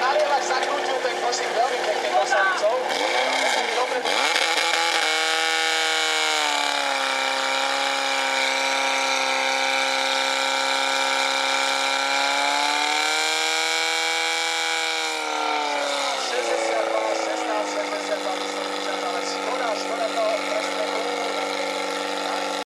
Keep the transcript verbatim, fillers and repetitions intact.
Alielak zakrútil ten košík veľmi pekne kosavicou. Dobre.